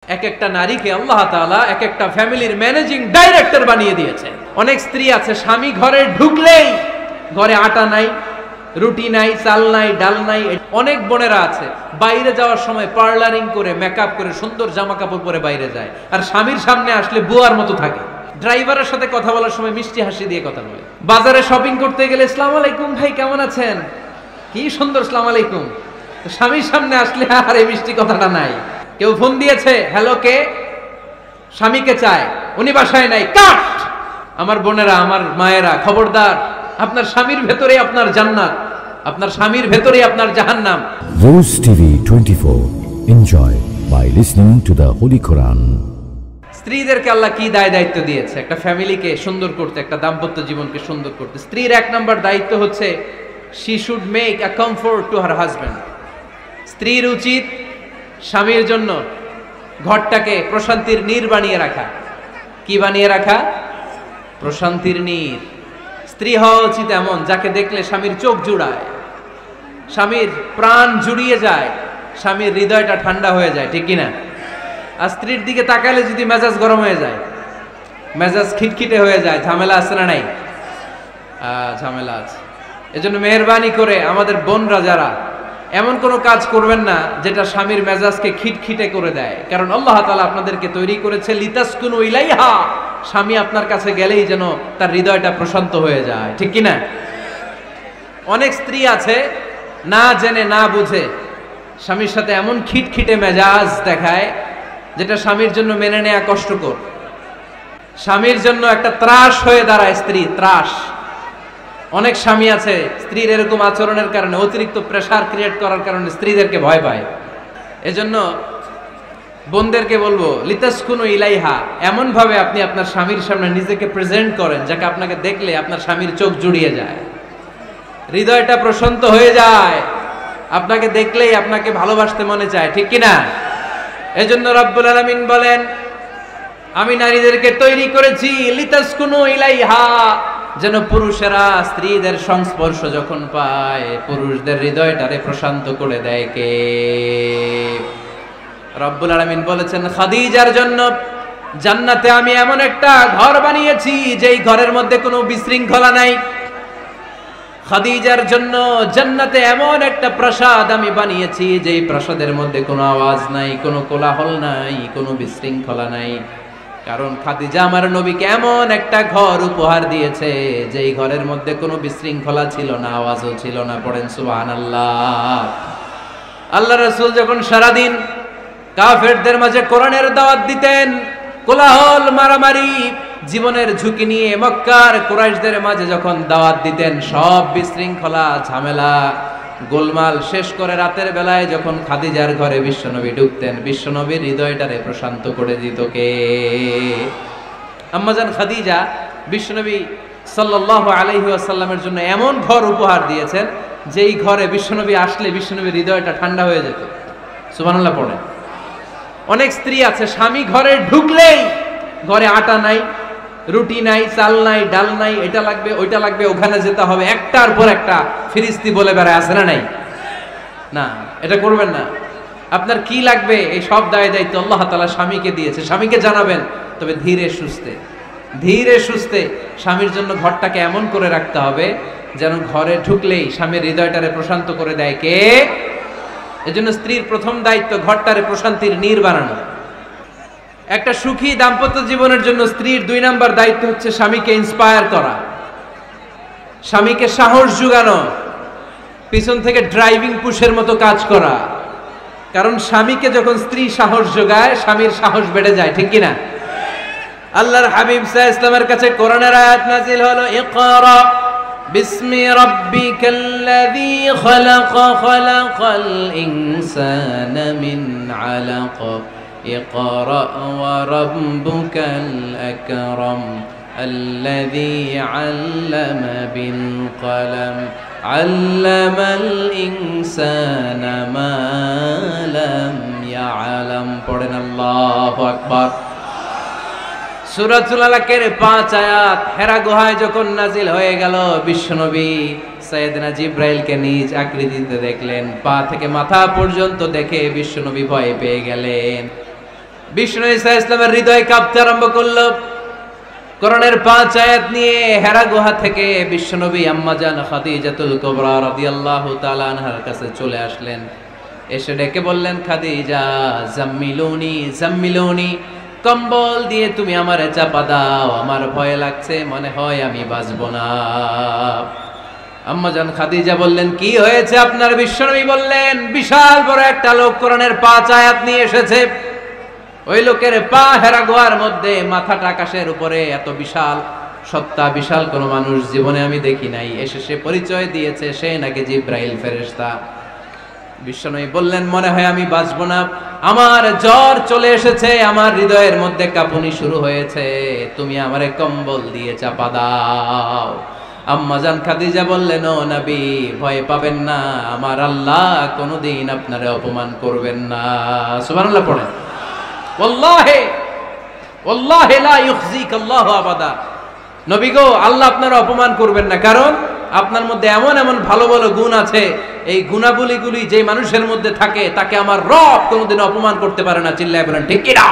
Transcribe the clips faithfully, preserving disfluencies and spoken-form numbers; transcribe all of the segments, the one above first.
এক একটা নারীকে আল্লাহ তাআলা এক একটা ফ্যামিলির ম্যানেজিং ডাইরেক্টর বানিয়ে দিয়েছে। অনেক স্ত্রী আছে স্বামী ঘরে ঢুকলেই ঘরে আটা নাই, রুটি নাই, চাল নাই, ডাল নাই। অনেক বোনেরা আছে বাইরে যাওয়ার সময় পার্লারিং করে মেকআপ করে সুন্দর জামা কাপড় পরে বাইরে যায়, আর স্বামীর সামনে আসলে বুয়ার মতো থাকে। ড্রাইভারের সাথে কথা বলার সময় মিষ্টি হাসি দিয়ে কথা বলে। বাজারে শপিং করতে গেলে আসসালামু আলাইকুম ভাই কেমন আছেন, কি সুন্দর আসসালামু আলাইকুম। স্বামীর সামনে আসলে আর এই মিষ্টি কথাটা নাই। কেউ ফোন দিয়েছে, হ্যালো কে, স্বামীকে চায়, উনি বাসায় নাই, কাট। আমার বোনেরা, আমার মায়েরা, খবরদার, আপনার স্বামীর ভেতরে আপনার জান্নাত, আপনার স্বামীর ভেতরে আপনার জাহান্নাম। Rose TV twenty-four. Enjoy by listening to the Holy Quran. স্ত্রীদেরকে আল্লাহ কি দায় দায়িত্ব দিয়েছে একটা ফ্যামিলিকে সুন্দর করতে, একটা দাম্পত্য জীবনকে সুন্দর করতে। স্ত্রীর এক নম্বর দায়িত্ব হচ্ছে she should make a comfort to her husband. স্ত্রীর উচিত স্বামীর জন্য ঘরটাকে প্রশান্তির নীড় বানিয়ে রাখা। কি বানিয়ে রাখা? প্রশান্তির নীড়। স্ত্রী হওয়া উচিত এমন যাকে দেখলে স্বামীর চোখ জুড়ায়, স্বামীর প্রাণ জুড়িয়ে যায়, স্বামীর হৃদয়টা ঠান্ডা হয়ে যায়, ঠিক কিনা? আর স্ত্রীর দিকে তাকালে যদি মেজাজ গরম হয়ে যায়, মেজাজ খিটখিটে হয়ে যায়, ঝামেলা আছে না নাই? ঝামেলা আছে। এজন্য মেহেরবানি করে আমাদের বোনরা যারা এমন কোনো কাজ করবেন না যেটা স্বামীর মেজাজকে খিটখিটে করে দেয়, কারণ আল্লাহ তাআলা আপনাদেরকে তৈরি করেছে লিতাসকুনু ইলাইহা, স্বামী আপনার কাছে গেলেই যেন তার হৃদয়টা প্রশান্ত হয়ে যায়, ঠিক কিনা? অনেক স্ত্রী আছে না জেনে না বুঝে স্বামীর সাথে এমন খিটখিটে মেজাজ দেখায় যেটা স্বামীর জন্য মেনে নেওয়া কষ্টকর। স্বামীর জন্য একটা ত্রাস হয়ে দাঁড়ায় স্ত্রী, ত্রাস। অনেক স্বামী আছে স্ত্রীর এরকম আচরণের কারণে, অতিরিক্ত প্রেসার ক্রিয়েট করার কারণে স্ত্রীদেরকে ভয় পায়। এজন্য বোনদেরকে বলবো লিতাসকুনু ইলাইহা, এমন ভাবে আপনি আপনার স্বামীর সামনে নিজেকে প্রেজেন্ট করেন যাকে আপনাকে দেখলে আপনার স্বামীর চোখ জুড়িয়ে যায়, হৃদয়টা প্রশান্ত হয়ে যায়, আপনাকে দেখলেই আপনাকে ভালোবাসতে মনে চায়, ঠিক কিনা? এজন্য রব্বুল আলামিন বলেন আমি নারীদেরকে তৈরি করেছি লিতাসকুনু ইলাইহা, যেন পুরুষেরা স্ত্রীদের সংস্পর্শ যখন পায় পুরুষদের হৃদয়টারে প্রশান্ত করে দেয়। কে? রব্বুল আলামিন বলেছেন খাদিজার জন্য জান্নাতে আমি এমন একটা ঘর বানিয়েছি যেই ঘরের মধ্যে কোনো বিশৃঙ্খলা নাই। খাদিজার জন্য জান্নাতে এমন একটা প্রাসাদ আমি বানিয়েছি যেই প্রাসাদের মধ্যে কোনো আওয়াজ নাই, কোনো কোলাহল নাই, কোনো বিশৃঙ্খলা নাই। কারণ খাদিজা আমার নবীকে এমন একটা ঘর উপহার দিয়েছে যেই ঘরের মধ্যে কোনো বিশৃঙ্খলা ছিল না, আওয়াজও ছিল না। পড়েন সুবহানাল্লাহ। আল্লাহ রাসূল যখন সারাদিন কাফেরদের মাঝে কোরআনের দাওয়াত দিতেন, কোলাহল, মারামারি, জীবনের ঝুঁকি নিয়ে মক্কার কুরাইশদের মাঝে যখন দাওয়াত দিতেন, সব বিশৃঙ্খলা, ঝামেলা, গোলমাল শেষ করে রাতের বেলায় যখন খাদিজার ঘরে বিশ্বনবী ঢুকতেন, বিশ্বনবীর হৃদয়টারে প্রশান্ত করে দিত কে? আম্মাজান খাদিজা বিশ্বনবী সাল্লাল্লাহু আলাইহি ওয়াসাল্লামের জন্য এমন ঘর উপহার দিয়েছেন যেই ঘরে বিশ্বনবী আসলে বিশ্বনবীর হৃদয়টা ঠান্ডা হয়ে যেত। সুবহানাল্লাহ পড়েন। অনেক স্ত্রী আছে স্বামী ঘরে ঢুকলেই ঘরে আটা নাই, রুটি নাই, চাল নাই, ডাল নাই, এটা লাগবে ওইটা লাগবে, ওখানে যেতে হবে, একটার পর একটা ফিরিস্তি বলে বেড়ায়, আছে না নাই? না, এটা করবেন না। আপনার কি লাগবে এই সব দায় দায়িত্ব আল্লাহ তাআলা স্বামীকে দিয়েছে, স্বামীকে জানাবেন। তবে ধীরে সুস্থে, ধীরে সুস্থে স্বামীর জন্য ঘরটাকে এমন করে রাখতে হবে যেন ঘরে ঢুকলেই স্বামীর হৃদয়টারে প্রশান্ত করে দেয় কে? এজন্য স্ত্রীর প্রথম দায়িত্ব ঘরটারে প্রশান্তির নীড় বানানো। একটা সুখী দাম্পত্য জীবনের জন্য স্ত্রীর দুই নাম্বার দায়িত্ব হচ্ছে স্বামীকে ইন্সপায়ার করা, স্বামীকে সাহস জোগানো, পিছন থেকে ড্রাইভিং পুশের মতো কাজ করা। কারণ স্বামীকে যখন স্ত্রী সাহস যোগায় স্বামীর সাহস বেড়ে যায়, ঠিক কিনা? আল্লাহর হাবিব সাল্লাল্লাহু আলাইহি ওয়াসাল্লামের কাছে কোরআনের আয়াত নাযিল হলো, ইকরা বিসমি রাব্বিকাল্লাযী খালাক খালাকাল ইনসানা মিন আলাক اقرأ وربك الأكرم الذي علم بالقلم علم الإنسان ما لم يعلم পড়েন আল্লাহু আকবার। সূরাতুল আলাকের পাঁচ আয়াত হেরা গুহায় যখন নাজিল হয়ে গেল, বিশ্বনবী সাইয়েদনা জিব্রাইলকে নিজ আকৃতিতে দেখলেন, পা থেকে মাথা পর্যন্ত দেখে বিশ্বনবী ভয় পেয়ে গেলেন। বিষ্ণু ঈসা ইসলামের হৃদয় কাঁপতে আরম্ভ করলো। কোরআনের পাঁচ আয়াত নিয়ে হেরা গুহা থেকে বিশ্বনবী আম্মা জান খাদিজাতুল কুবরা রাদিয়াল্লাহু তাআলা আনহার কাছে চলে আসলেন। এসে ডেকে বললেন, খাদিজা জাম্মিলুনি জাম্মিলুনি, কম্বল দিয়ে তুমি আমারে চাপা দাও, আমার ভয় লাগছে, মনে হয় আমি বাঁচবো না। আম্মা জান খাদিজা বললেন, কি হয়েছে আপনার? বিশ্বনবী বললেন, বিশাল বড় একটা লোক কোরআনের পাঁচ আয়াত নিয়ে এসেছে। ওই লোকের পা হেরা গুহার মধ্যে, মাথাটা আকাশের উপরে, এত বিশাল সত্তা, বিশাল কোন মানুষ জীবনে আমি দেখি নাই। এসে সে পরিচয় দিয়েছে সে নাকি জিব্রাইল ফেরেশতা। বিশ্বনবী বললেন, মনে হয় আমি বাঁচবো না, আমার জ্বর চলে এসেছে, আমার হৃদয়ের মধ্যে কাঁপুনি শুরু হয়েছে, তুমি আমারে কম্বল দিয়ে চাপা দাও। আম্মা জান খাদিজা বললেন, ও নবী ভয় পাবেন না, আমার আল্লাহ কোনোদিন আপনারে অপমান করবেন না। সুবহানাল্লাহ পড়েন। ওয়াল্লাহি ওয়াল্লাহি লা ইউখজিকাল্লাহু আবাদা। নবী গো, আল্লাহ আপনার অপমান করবেন না, কারণ আপনার মধ্যে এমন এমন ভালো ভালো গুণ আছে, এই গুণাবলীগুলি যে মানুষের মধ্যে থাকে তাকে আমার রব কোনোদিন অপমান করতে পারে না। চিল্লায় বলেন ঠিক কি না?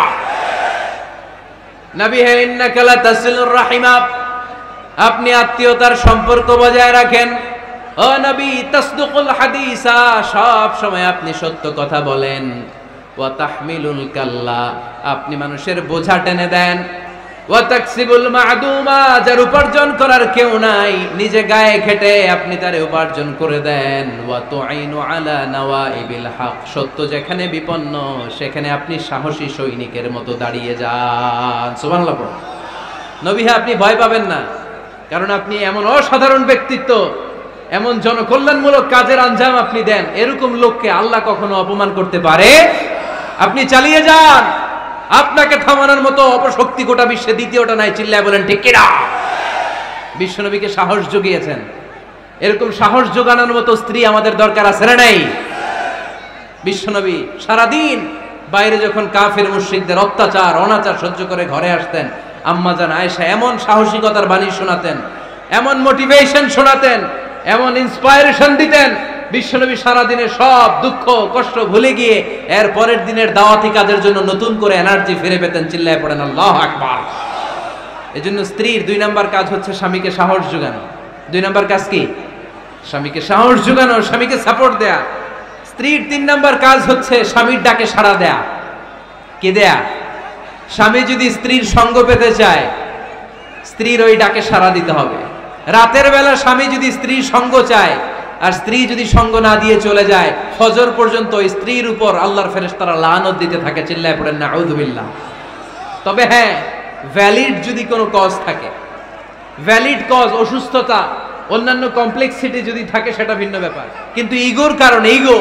নবী হে, ইন্নাকা লা তাসিলুর রাহিমা, আপনি আত্মীয়তার সম্পর্ক বজায় রাখেন। ও নবী, তাসদুকুল হাদিসা, সব সময় আপনি সত্য কথা বলেন। ওয়া তাহমিলুল কাল্লা, আপনি মানুষের বোঝা টেনে দেন। ওয়া তাকসিবুল মা'দুমা, যার উপার্জন করার কেউ নাই, নিজে গায়ে খেটে আপনি তারে উপার্জন করে দেন। ওয়া তুঈনু আলা নাওয়াইবিল হক, সত্য যেখানে বিপন্ন সেখানে আপনি সাহসী সৈনিকের মতো দাঁড়িয়ে যান। সুবহানাল্লাহ। নবী হে, আপনি ভয় পাবেন না, কারণ আপনি এমন অসাধারণ ব্যক্তিত্ব, এমন জনকল্যাণমূলক কাজের আঞ্জাম আপনি দেন, এরকম লোককে আল্লাহ কখনো অপমান করতে পারে? আপনি চালিয়ে যান, আপনাকে থামানোর মতো অপশক্তি গোটা বিশ্বে দ্বিতীয়টা নাই। চিল্লায় বলেন ঠিক কি না? বিশ্বনবীকে সাহস জুগিয়েছেন, এরকম সাহস জোগানোর মতো স্ত্রী আমাদের দরকার আছে না নাই? বিশ্বনবী সারাদিন বাইরে যখন কাফের মুশরিকদের অত্যাচার অনাচার সহ্য করে ঘরে আসতেন, আম্মা জান আয়েশা এমন সাহসিকতার বাণী শোনাতেন, এমন মোটিভেশন শোনাতেন, এমন ইন্সপায়ারেশন দিতেন, বিশ্বনবী সারাদিনের সব দুঃখ কষ্ট ভুলে গিয়ে এর পরের দিনের দাওয়াতি কাজের জন্য নতুন করে এনার্জি ফিরে পেতেন। চিল্লায় পড়েন আল্লাহু আকবার। এজন্য স্ত্রীর দুই নাম্বার কাজ হচ্ছে স্বামীকে সাহস জোগানো। দুই নাম্বার কাজ কি? স্বামীকে সাহস জোগানো, স্বামীকে সাপোর্ট দেয়া। স্ত্রীর তিন নাম্বার কাজ হচ্ছে স্বামীর ডাকে সাড়া দেয়া। কে দেয়া? স্বামী যদি স্ত্রীর সঙ্গ পেতে চায়, স্ত্রীর ওই ডাকে সাড়া দিতে হবে। রাতের বেলা স্বামী যদি স্ত্রীর সঙ্গ চায়, আর স্ত্রী যদি সঙ্গ না দিয়ে চলে যায়, ফজর পর্যন্ত স্ত্রীর উপর আল্লাহর ফেরেশতারা লানত দিতে থাকে। চিল্লায় পড়েন নাউযু বিল্লাহ। তবে হ্যাঁ, ভ্যালিড যদি কোনো কজ থাকে, ভ্যালিড কজ, অসুস্থতা, অন্যান্য কমপ্লেক্সিটি যদি থাকে সেটা ভিন্ন ব্যাপার। কিন্তু ইগোর কারণে, ইগো,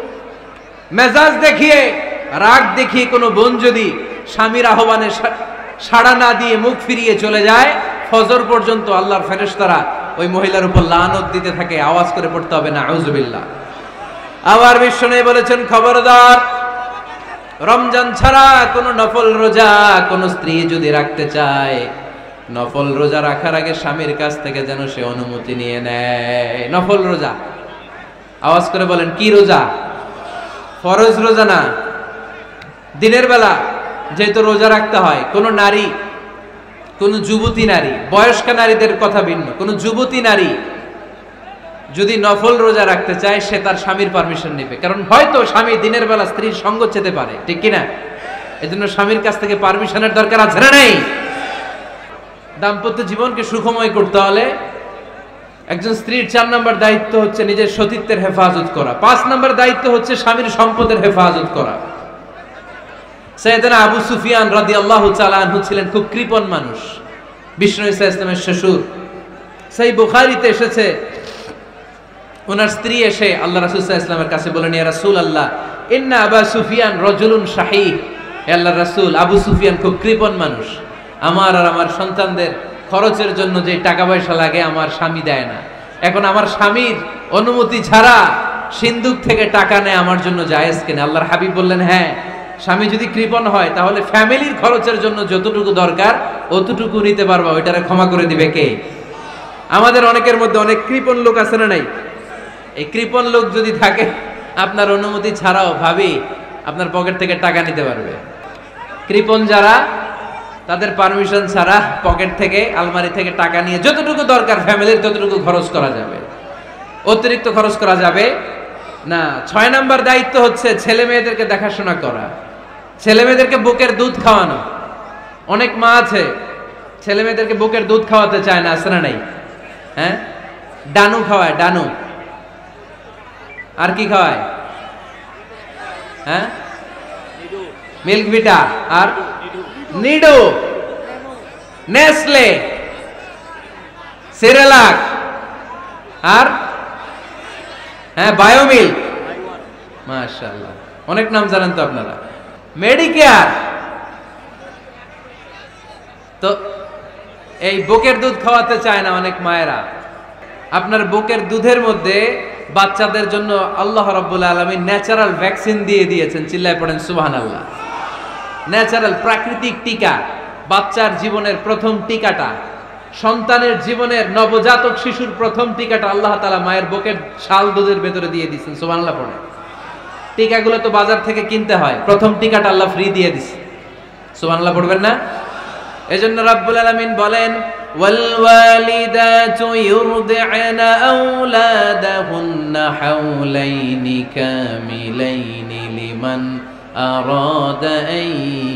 মেজাজ দেখিয়ে, রাগ দেখিয়ে কোনো বোন যদি স্বামীর আহ্বানে সাড়া না দিয়ে মুখ ফিরিয়ে চলে যায়, ফজর পর্যন্ত আল্লাহর ফেরেশতারা ওই মহিলার উপর লানত দিতে থাকে। আওয়াজ করে পড়তে হবে নাউযু বিল্লাহ। আবার বিশ্বনবী বলেছেন, খবরদার, রমজান ছাড়া কোন নফল রোজা কোন স্ত্রী যদি রাখতে চায়, নফল রোজা রাখার আগে স্বামীর কাছ থেকে যেন সে অনুমতি নিয়ে নেয়। নফল রোজা, আওয়াজ করে বলেন কি রোজা? ফরজ রোজা না। দিনের বেলা যেহেতু রোজা রাখতে হয়, কোন নারী, কোন যুবতী নারী, বয়স্ক নারীদের কথা ভিন্ন, কোন যুবতী নারী যদি নফল রোজা রাখতে চায়, সে তার স্বামীর পারমিশন নেবে। কারণ হয়তো স্বামী দিনের বেলা স্ত্রীর সঙ্গ চেতে পারে, ঠিক কিনা? এজন্য স্বামীর কাছ থেকে পারমিশনের দরকার আছে না নাই? দাম্পত্য জীবনকে সুখময় করতে হলে একজন স্ত্রীর চার নম্বর দায়িত্ব হচ্ছে নিজের সতীত্বের হেফাজত করা। পাঁচ নম্বর দায়িত্ব হচ্ছে স্বামীর সম্পদের হেফাজত করা। সাইয়েদনা আবু সুফিয়ান রাদিয়াল্লাহু তাআলা আনহু ছিলেন খুব কৃপণ মানুষ, বিষ্ণু ঈসা ইসলামের শ্বশুর। সেই বুখারীতে এসেছে, ওনার স্ত্রী এসে আল্লাহ রাসূল সাল্লাল্লাহু আলাইহি ওয়াসাল্লামের কাছে বলেন, ইয়া রাসূলুল্লাহ, ইন্না আবু সুফিয়ান রাজুলুন শাহী। হে আল্লাহর রাসূল, আবু সুফিয়ান খুব কৃপণ মানুষ, আমার আর আমার সন্তানদের খরচের জন্য যে টাকা পয়সা লাগে আমার স্বামী দেয় না। এখন আমার স্বামীর অনুমতি ছাড়া সিন্ধুক থেকে টাকা নেয় আমার জন্য জায়েজ কিনা? আল্লাহর হাবিব বললেন, হ্যাঁ, স্বামী যদি কৃপণ হয় তাহলে ফ্যামিলির খরচের জন্য যতটুকু দরকার অতটুকু নিতে পারবা, ওইটারে ক্ষমা করে দিবে কে? আমাদের অনেকের মধ্যে অনেক কৃপণ লোক আছে না নাই? এই কৃপণ লোক যদি থাকে, আপনার অনুমতি ছাড়াও ভাবি আপনার পকেট থেকে টাকা নিতে পারবে। কৃপণ যারা তাদের পারমিশন ছাড়া পকেট থেকে আলমারি থেকে টাকা নিয়ে যতটুকু দরকার ফ্যামিলির ততটুকু খরচ করা যাবে, অতিরিক্ত খরচ করা যাবে না। ছয় নাম্বার দায়িত্ব হচ্ছে ছেলে মেয়েদেরকে দেখাশোনা করা, ছেলে মেয়েদেরকে বুকের দুধ খাওয়ানো। অনেক মা আছে ছেলে মেয়েদেরকে বুকের দুধ খাওয়াতে চায় না, আছে না নাই? হ্যাঁ, ডানু খাওয়ায়, ডানু। আর কি খাওয়ায়? হ্যাঁ, মিল্ক ভিটা আর নিডো, নেসলে, সেরেলাক আর হ্যাঁ বায়োমিল্ক। মাশাআল্লাহ, অনেক নাম জানেন তো আপনারা। মেডিকেয়ার। তো এই বুকের দুধ খাওয়াতে চায় না অনেক মায়েরা। আপনার বুকের দুধের মধ্যে বাচ্চাদের জন্য আল্লাহ রাব্বুল আলামিন ন্যাচারাল ভ্যাকসিন দিয়ে দিয়েছেন। চিল্লায় পড়েন সুবহানাল্লাহ। ন্যাচারাল, প্রাকৃতিক টিকা, বাচ্চার জীবনের প্রথম টিকাটা, সন্তানের জীবনের নবজাতক শিশুর প্রথম টিকাটা আল্লাহ তাআলা মায়ের বুকের শাল দুধের ভেতরে দিয়ে দিয়েছেন। সুবহানাল্লাহ পড়ে। টিকাগুলো তো বাজার থেকে কিনতে হয়, প্রথম টিকাটা আল্লাহ ফ্রি দিয়ে দিয়েছে। সুবহানাল্লাহ পড়বেন না? এজন্য রাব্বুল আলামিন বলেন, ওয়াল ওয়ালিদাতু ইউরদি'না আওলাদাহুন্না হাওলাইনি কামিলাইনি লিমান আরাদা আন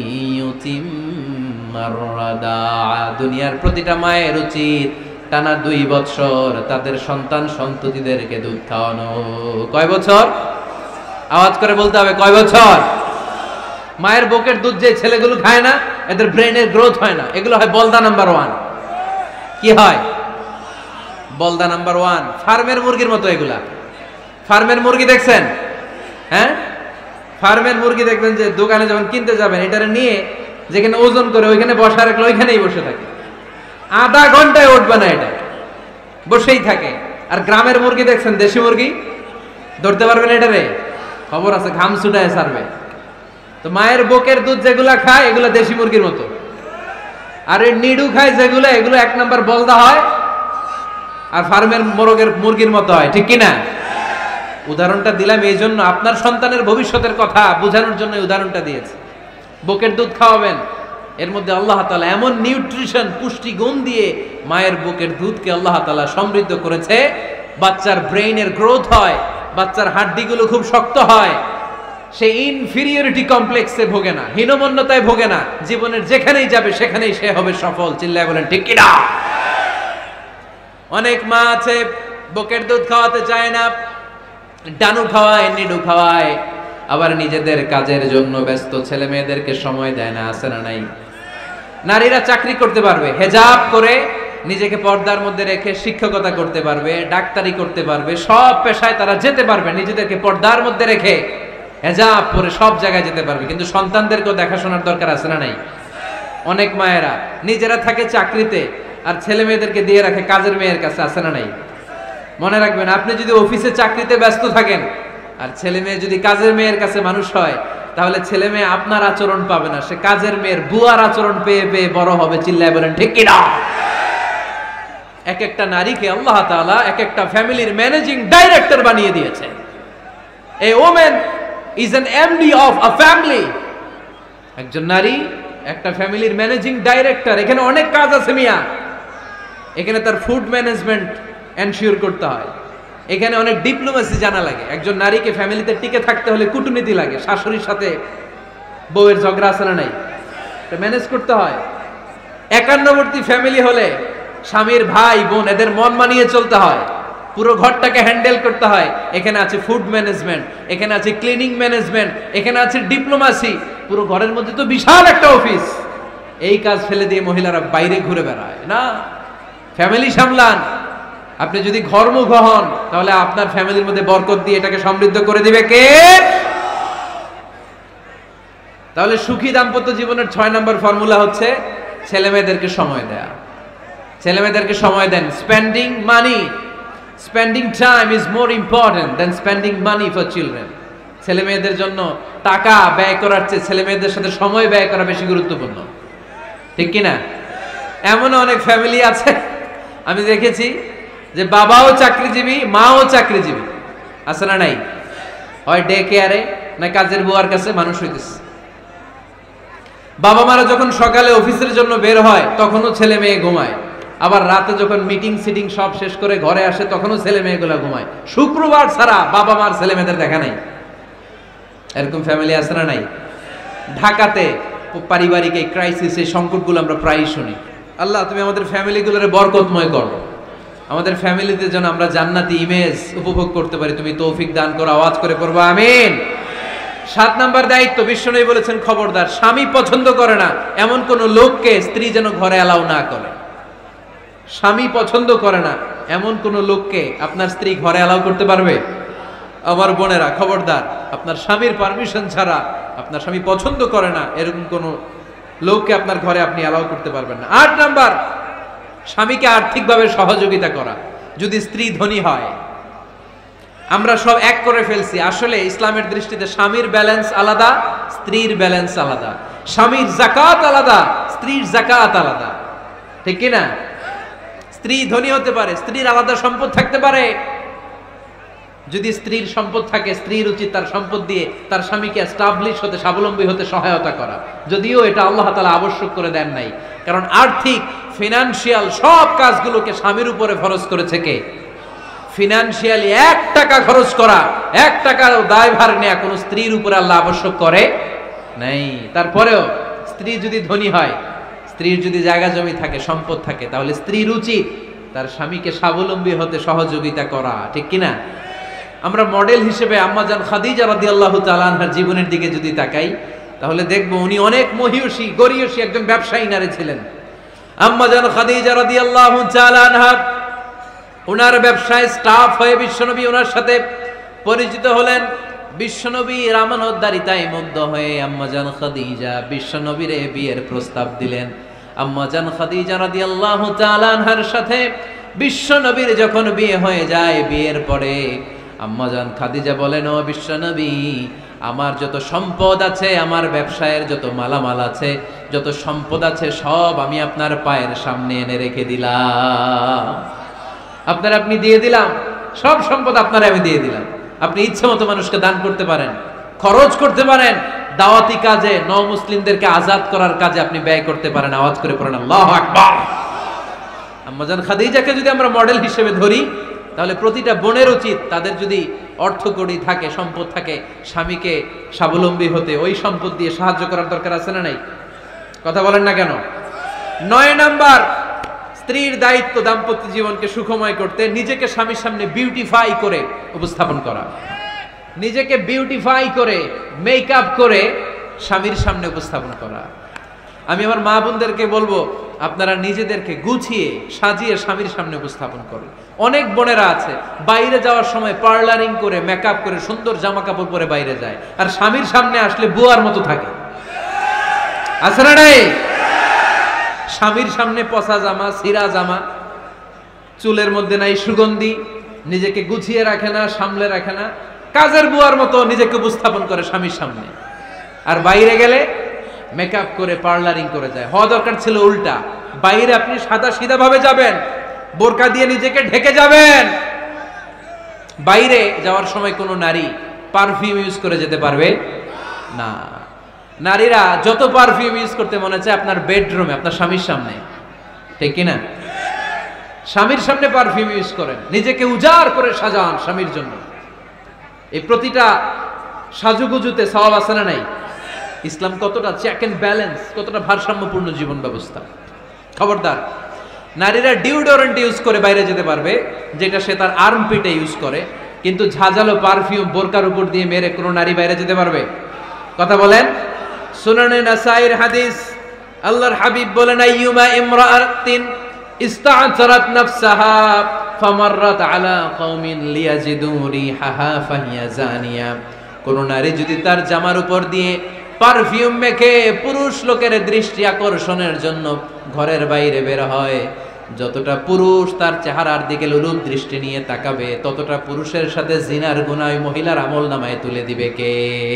ইউতিম্মার রাদা'a। দুনিয়ার প্রতিটা মায়ের উচিত টানা দুই বছর তাদের সন্তান সন্ততিদেরকে দুধ খাওয়ানো। কয় বছর? আওয়াজ করে বলতে হবে, কয় বছর? মায়ের বুকের দুধ যে ছেলেগুলো খায় না, এদের ব্রেনের গ্রোথ হয় না। এগুলো হয় বলদা নাম্বার ওয়ান। কি হয়? বলদা নাম্বার ওয়ান। ফার্মের মুরগির মতো এগুলা। ফার্মের মুরগি দেখছেন? হ্যাঁ, ফার্মের মুরগি দেখবেন যে দোকানে যখন কিনতে যাবেন, এটারে নিয়ে যেখানে ওজন করে ওইখানে বসা রাখলে ওইখানেই বসে থাকে, আধা ঘন্টায় উঠবে না, এটা বসেই থাকে। আর গ্রামের মুরগি দেখছেন, দেশি মুরগি, ধরতে পারবেন এটারে? খবর আছে, ঘাম ছুটায় ছাড়বে। তো মায়ের বুকের দুধ যেগুলা খায় এগুলো দেশি মুরগির মতো, আর এই নিডু খায় যেগুলো, এগুলো এক নাম্বার বলদা হয় আর ফার্মের মোরগের মুরগির মতো হয়। ঠিক কিনা? উদাহরণটা দিলাম এই জন্য, আপনার সন্তানের ভবিষ্যতের কথা বোঝানোর জন্য উদাহরণটা দিয়েছে। বুকের দুধ খাওয়াবেন, এর মধ্যে আল্লাহ তাআলা এমন নিউট্রিশন, পুষ্টি গুণ দিয়ে মায়ের বুকের দুধকে আল্লাহ তাআলা সমৃদ্ধ করেছে। বাচ্চার ব্রেইনের গ্রোথ হয়, বাচ্চার হাড্ডিগুলো খুব শক্ত হয়, সে ইনফিরিয়রিটি কমপ্লেক্সে ভোগে না, হীনমন্যতায় ভোগে না। জীবনের যেখানেই যাবে সেখানেই সে হবে সফল। চিল্লায় বলেন ঠিক কিনা? অনেক মা আছে বুকের দুধ খাওয়াতে চায় না, ডানু খাওয়ায়, নিডু খাওয়ায়, আবার নিজেদের কাজের জন্য ব্যস্ত, ছেলে মেয়েদেরকে সময় দেয় না। আছে না নাই? নারীরা চাকরি করতে পারবে, হেজাব করে নিজেকে পর্দার মধ্যে রেখে শিক্ষকতা করতে পারবে, ডাক্তারি করতে পারবে, সব পেশায় তারা যেতে পারবে, নিজেদেরকে পর্দার মধ্যে রেখে হেজাব পরে সব জায়গায় যেতে পারবে। কিন্তু সন্তানদেরকেও দেখাশোনার দরকার আছে না নাই? অনেক মায়েরা নিজেরা থাকে চাকরিতে আর ছেলে মেয়েদেরকে দিয়ে রাখে কাজের মেয়ের কাছে। আছে না নাই? মনে রাখবেন, আপনি যদি অফিসে চাকরিতে ব্যস্ত থাকেন আর ছেলে মেয়ে যদি কাজের মেয়ের কাছে মানুষ হয়, তাহলে ছেলে মেয়ে আপনার আচরণ পাবে না, সে কাজের মেয়ের বুয়ার আচরণ পেয়ে পেয়ে বড় হবে। চিল্লায় বলেন ঠিক কিনা? এক একটা নারীকে আল্লাহ তাআলা এক একটা ফ্যামিলির ম্যানেজিং ডাইরেক্টর বানিয়ে দিয়েছে। A woman is an M D of a family. একজন নারী একটা ফ্যামিলির ম্যানেজিং ডাইরেক্টর। এখানে অনেক কাজ আছে মিয়া। এখানে তার ফুড ম্যানেজমেন্ট এনশিওর করতে হয়, এখানে অনেক ডিপ্লোমেসি জানা লাগে। একজন নারীকে ফ্যামিলিতে টিকে থাকতে হলে কূটনীতি লাগে, শাশুড়ির সাথে বউয়ের ঝগড়া আছে না নাই, এটা ম্যানেজ করতে হয়। একান্নবর্তী ফ্যামিলি হলে স্বামীর ভাই বোন এদের মন মানিয়ে চলতে হয়, পুরো ঘরটাকে হ্যান্ডেল করতে হয়। এখানে আছে ফুড ম্যানেজমেন্ট, এখানে আছে ক্লিনিং ম্যানেজমেন্ট, এখানে আছে ডিপ্লোমাসি। পুরো ঘরের মধ্যে তো বিশাল একটা অফিস। এই কাজ ফেলে দিয়ে মহিলারা বাইরে ঘুরে বেড়ায় না। ফ্যামিলি সামলান। আপনি যদি ঘরমুখ হন তাহলে আপনার ফ্যামিলির মধ্যে বরকত দিয়ে এটাকে সমৃদ্ধ করে দিবে কে? তাহলে সুখী দাম্পত্য জীবনের ছয় নম্বর ফর্মুলা হচ্ছে ছেলে মেয়েদেরকে সময় দেয়া। ছেলে মেয়েদেরকে সময় দেন। Spending money, spending time is more important than spending money for children. ছেলে মেয়েদের জন্য টাকা ব্যয় করার চেয়ে ছেলে মেয়েদের সাথে সময় ব্যয় করা বেশি গুরুত্বপূর্ণ। ঠিক কিনা? এমন অনেক ফ্যামিলি আছে আমি দেখেছি যে বাবাও চাকরিজীবী, মাও চাকরিজীবী। আছে না নাই? হয় ডে কেয়ারে না কাজের বুয়ার কাছে মানুষ হইতেছে। বাবা মারা যখন সকালে অফিসের জন্য বের হয় তখনও ছেলে মেয়ে ঘুমায়, আবার রাতে যখন মিটিং সিটিং সব শেষ করে ঘরে আসে তখনও ছেলে মেয়েগুলো ঘুমায়। শুক্রবার ছাড়া বাবা মার ছেলে মেয়েদের দেখা নাই। এরকম ফ্যামিলি আছে না নাই? ঢাকাতে পারিবারিক এই ক্রাইসিস, এই সংকটগুলো আমরা প্রায়ই শুনি। আল্লাহ তুমি আমাদের ফ্যামিলিগুলোরে বরকতময় করো, আমাদের ফ্যামিলিতে যেন আমরা জান্নাতি ইমেজ উপভোগ করতে পারি, তুমি তৌফিক দান করো। আওয়াজ করে পড়বো আমিন। সাত নাম্বার দায়িত্ব, বিশ্বনবী বলেছেন খবরদার, স্বামী পছন্দ করে না এমন কোন লোককে স্ত্রী যেন ঘরে অ্যালাউ না করে। স্বামী পছন্দ করে না এমন কোন লোককে আপনার স্ত্রী ঘরে অ্যালাউ করতে পারবে? আমার বোনেরা খবরদার, আপনার স্বামীর পারমিশন ছাড়া, আপনার স্বামী পছন্দ করে না এরকম কোন লোককে আপনার ঘরে আপনি অ্যালাউ করতে পারবেন না। আট নাম্বার, স্বামীকে আর্থিকভাবে সহযোগিতা করা। যদি স্ত্রী ধনী হয়, আমরা সব এক করে ফেলছি, আসলে ইসলামের দৃষ্টিতে স্বামীর ব্যালেন্স আলাদা, স্ত্রীর ব্যালেন্স আলাদা। স্বামীর যাকাত আলাদা, স্ত্রীর যাকাত আলাদা, ঠিক কি না? স্ত্রী ধনী হতে পারে, স্ত্রীর আলাদা সম্পদ থাকতে পারে। যদি স্ত্রীর সম্পদ থাকে, স্ত্রীর উচিত তার সম্পদ দিয়ে তার স্বামীকে এস্টাবলিশ হতে, স্বাবলম্বী হতে সহায়তা করা। যদিও এটা আল্লাহ তাআলা আবশ্যক করে দেন নাই, কারণ আর্থিক ফিনান্সিয়াল সব কাজগুলোকে স্বামীর উপরে ফরজ করেছে কে? ফিনান্সিয়ালি এক টাকা খরচ করা, এক টাকার দায়ভার নেওয়া কোন স্ত্রীর উপরে আল্লাহ আবশ্যক করে নাই। তারপরেও স্ত্রী যদি ধনী হয়, স্ত্রীর যদি জায়গা জমি থাকে, সম্পদ থাকে, তাহলে স্ত্রীর উচিত তার স্বামীকে স্বাবলম্বী হতে সহযোগিতা করা, ঠিক কিনা? আমরা মডেল হিসেবে আম্মাজান খাদিজা রাদিয়াল্লাহু তাআলা আনহার জীবনের দিকে যদি তাকাই, তাহলে দেখব উনি অনেক মহিয়সী গরিয়সী একজন ব্যবসায়ী নারী ছিলেন। আম্মাজান খাদিজা রাদিয়াল্লাহু তাআলা আনহা ওনার ব্যবসায় স্টাফ হয়ে বিশ্বনবী ওনার সাথে পরিচিত হলেন। বিশ্বনবী আমানতদারিতায় মুগ্ধ হয়ে আম্মাজান খাদিজা বিশ্বনবীর বিয়ের প্রস্তাব দিলেন। আম্মাজান খাদিজা রাদিয়াল্লাহু তাআলা আনহার সাথে বিশ্বনবীর যখন বিয়ে হয়ে যায়, বিয়ের পরে আম্মাজান খাদিজা বলেন, ও বিশ্বনবী, আমার যত সম্পদ আছে, আমার ব্যবসায়ের যত মালামাল আছে, যত সম্পদ আছে, সব আমি আপনার পায়ের সামনে এনে রেখে দিলাম। আপনার আপনি দিয়ে দিলাম, সব সম্পদ আপনার আমি দিয়ে দিলাম। আপনি ইচ্ছে মতো মানুষকে দান করতে পারেন, খরচ করতে পারেন, দাওয়াতি কাজে, ন মুসলিমদেরকে আজাদ করার কাজে আপনি ব্যয় করতে পারেন। আওয়াজ করে পড়েন আল্লাহু আকবার। আম্মাজান খাদিজাকে যদি আমরা মডেল হিসেবে ধরি, তাহলে প্রতিটা বোনের উচিত তাদের যদি অর্থকড়ি থাকে, সম্পদ থাকে, স্বামীকে স্বাবলম্বী হতে ওই সম্পদ দিয়ে সাহায্য করার দরকার আছে না নাই? কথা বলেন না কেন? নয় নাম্বার, স্ত্রীর দায়িত্ব দাম্পত্য জীবনকে সুখময় করতে নিজেকে স্বামীর সামনে বিউটিফাই করে উপস্থাপন করা। নিজেকে বিউটিফাই করে, মেকআপ করে স্বামীর সামনে উপস্থাপন করা। আমি আমার মা বোনদেরকে বলবো, আপনারা নিজেদেরকে গুছিয়ে সাজিয়ে স্বামীর সামনে উপস্থাপন করুন। অনেক বোনেরা আছে বাইরে যাওয়ার সময় পার্লারিং করে, মেকআপ করে, সুন্দর জামা কাপড় পরে বাইরে যায়, আর স্বামীর সামনে আসলে বুয়ার মতো থাকে। আছে না নাই? স্বামীর সামনে পচা জামা, ছিঁড়া জামা, চুলের মধ্যে নাই সুগন্ধি, নিজেকে গুছিয়ে রাখে না, সামলে রাখে না, কাজের বুয়ার মতো নিজেকে উপস্থাপন করে স্বামীর সামনে। আর বাইরে গেলে মেকআপ করে, পার্লারিং করে যায়। হওয়া দরকার ছিল উল্টা, বাইরে আপনি সাদা সিধা ভাবে যাবেন, বোরকা দিয়ে নিজেকে ঢেকে যাবেন। বাইরে যাওয়ার সময় কোনো নারী পারফিউম ইউজ করে যেতে পারবে না। নারীরা যত পারফিউম ইউজ করতে মনে চায় আপনার বেডরুমে, আপনার স্বামীর সামনে, ঠিক কিনা? স্বামীর সামনে পারফিউম ইউজ করেন, নিজেকে উজাড় করে সাজান স্বামীর জন্য। এই প্রতিটা সাজুগুজুতে সওয়াব আছে না নাই? ইসলাম কতটা চেক এন্ড ব্যালেন্স, কতটা ভারসাম্যপূর্ণ জীবন ব্যবস্থা। খবরদার, নারীরা ডিওডোরেন্ট ইউজ করে বাইরে যেতে পারবে, যেটা সে তার আর্মপিটে ইউজ করে, কিন্তু ঝাঁঝালো পারফিউম বোরকার উপর দিয়ে মেরে কোনো নারী বাইরে যেতে পারবে? কথা বলেন। সুনানে নাসাইর হাদিস, আল্লাহর হাবিব বলেন, আইয়ুমা ইমরাআতিন ইস্তা'তারাত নাফসাহা ফামাররাত আলা কওমিন লিয়াজিদু রিহাহা ফাহিয়া জানিয়া। কোন নারী যদি তার জামার উপর দিয়ে পারফিউম মেখে পুরুষ লোকের দৃষ্টি আকর্ষণের জন্য ঘরের বাইরে বের হয়, যতটা পুরুষ তার চেহারার দিকে লোলুপ দৃষ্টি নিয়ে তাকাবে, ততটা পুরুষের সাথে জিনার গুনাহ মহিলার আমল নামায় তুলে দিবে কে?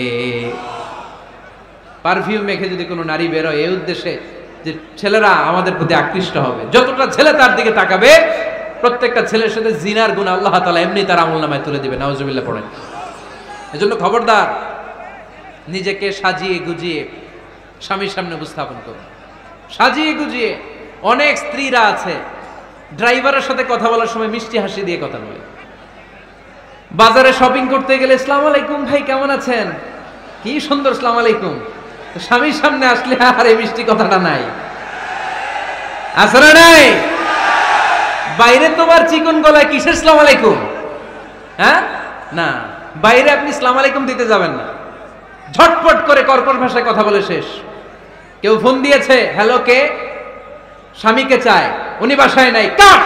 পারফিউম মেখে যদি কোনো নারী বের হয় এই উদ্দেশ্যে যে ছেলেরা আমাদের প্রতি আকৃষ্ট হবে, যতটা ছেলে তার দিকে তাকাবে, প্রত্যেকটা ছেলের সাথে জিনার গুনাহ আল্লাহ তাআলা এমনি তার আমল নামায় তুলে দিবে। নাউজুবিল্লাহ পড়েন। এজন্য খবরদার, নিজেকে সাজিয়ে গুজিয়ে স্বামীর সামনে উপস্থাপন করুন সাজিয়ে গুজিয়ে। অনেক স্ত্রীরা আছে ড্রাইভারের সাথে কথা বলার সময় মিষ্টি হাসি দিয়ে কথা বলে। বাজারে শপিং করতে গেলে আসসালামু আলাইকুম ভাই কেমন আছেন, কি সুন্দর আসসালামু আলাইকুম। স্বামীর সামনে আসলে আর এই মিষ্টি কথাটা নাই, আছে না নাই? বাইরে তোমার চিকন গলায় কিসের আসসালামু আলাইকুম, হ্যাঁ না, বাইরে আপনি আসসালামু আলাইকুম দিতে যাবেন না, ঝটপট করে কর্কশ ভাষায় কথা বলে শেষ। কেউ ফোন দিয়েছে, হ্যালো কে, স্বামীকে চায়, উনি বাসায় নাই, কাট।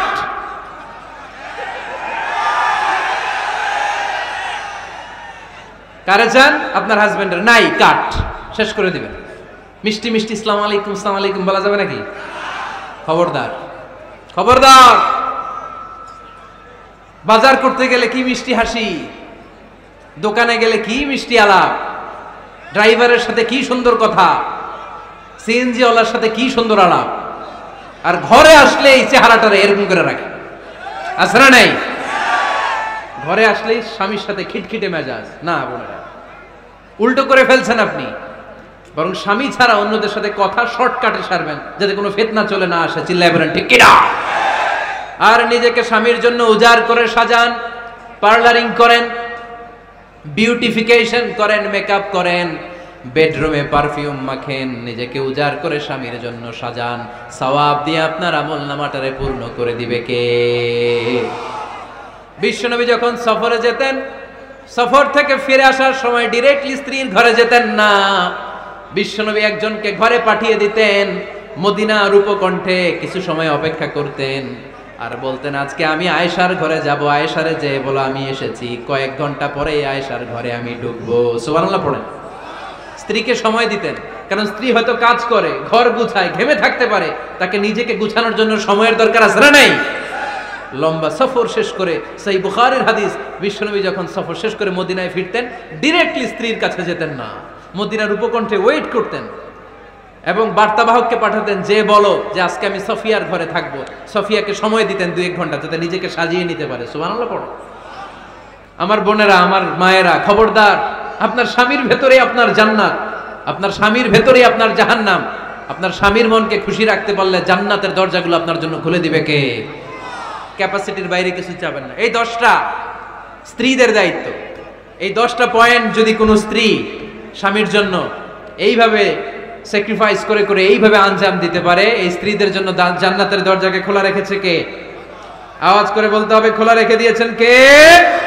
কারে চান? আপনার হাজবেন্ডের, নাই, কাট, শেষ করে দিবেন। মিষ্টি মিষ্টি আসসালামু আলাইকুম আসসালামু আলাইকুম বলা যাবে নাকি? খবরদার, খবরদার। বাজার করতে গেলে কি মিষ্টি হাসি, দোকানে গেলে কি মিষ্টি আলাপ, ড্রাইভারের সাথে কি সুন্দর কথা, সিএনজি ওয়ালার সাথে কি সুন্দর আলাপ, আর ঘরে আসলে এই চেহারাটারে এরকম করে রাখে, আছে না নাই? ঘরে আসলেই স্বামীর সাথে খিটখিটে মেজাজ, না বোনেরা, উল্টো করে ফেলছেন আপনি। বরং স্বামী ছাড়া অন্যদের সাথে কথা শর্টকাটে সারবেন, যাতে কোনো ফিতনা চলে না আসে। চিল্লায় বলেন ঠিক কিনা? আর নিজেকে স্বামীর জন্য উজাড় করে সাজান, পার্লারিং করেন, বিউটিফিকেশন করেন, মেকআপ করেন, বেডরুমে পারফিউম মাখেন, নিজেকে উজাড় করে স্বামীর জন্য সাজান। সওয়াব দিয়ে আপনার আমল নামাটারে পূর্ণ করে দিবে কে? বিশ্বনবী যখন সফরে যেতেন, সফর থেকে ফিরে আসার সময় ডিরেক্টলি স্ত্রীর ঘরে যেতেন না। বিশ্বনবী একজনকে ঘরে পাঠিয়ে দিতেন, মদিনা রূপকণ্ঠে কিছু সময় অপেক্ষা করতেন, আর বলতেন আজকে আমি আয়েশার ঘরে যাব, আয়েশারে যে বলো আমি এসেছি। কয়েক ঘন্টা পরে আয়েশার ঘরে আমি ঢুকবো। সুবহানাল্লাহ পড়েন। স্ত্রীকে সময় দিতেন, কারণ স্ত্রী হয়তো কাজ করে, ঘর গুছায়, ঘেমে থাকতে পারে, তাকে নিজেকে গুছানোর জন্য সময়ের দরকার আছে না নাই? লম্বা সফর শেষ করে, সেই বুখারীর হাদিস, বিশ্বনবী যখন সফর শেষ করে মদিনায় ফিরতেন, ডিরেক্টলি স্ত্রীর কাছে যেতেন না, মদিনার উপকণ্ঠে ওয়েট করতেন এবং বার্তাবাহককে পাঠাতেন, যে বলো যে আজকে আমি সফিয়ার ঘরে থাকবো। সফিয়াকে সময় দিতেন দুই এক ঘন্টা, যাতে নিজেকে সাজিয়ে নিতে পারে। সুবহানাল্লাহ পড়ো। আমার বোনেরা, আমার মায়েরা, খবরদার, আপনার স্বামীর ভেতরে আপনার জান্নাত, আপনার স্বামীর ভেতরে আপনার জাহান্নাম। আপনার স্বামীর মনকে খুশি রাখতে পারলে জান্নাতের দরজাগুলো আপনার জন্য খুলে দিবে কে? ক্যাপাসিটির বাইরে কিছু চাবেন না। এই দশটা স্ত্রীদের দায়িত্ব। এই দশটা পয়েন্ট যদি কোনো স্ত্রী স্বামীর জন্য এইভাবে স্যাক্রিফাইস করে করে এইভাবে আঞ্জাম দিতে পারে, এই স্ত্রীদের জন্য জান্নাতের দরজাকে খোলা রেখেছে কে? আওয়াজ করে বলতে হবে, খোলা রেখে দিয়েছেন কে?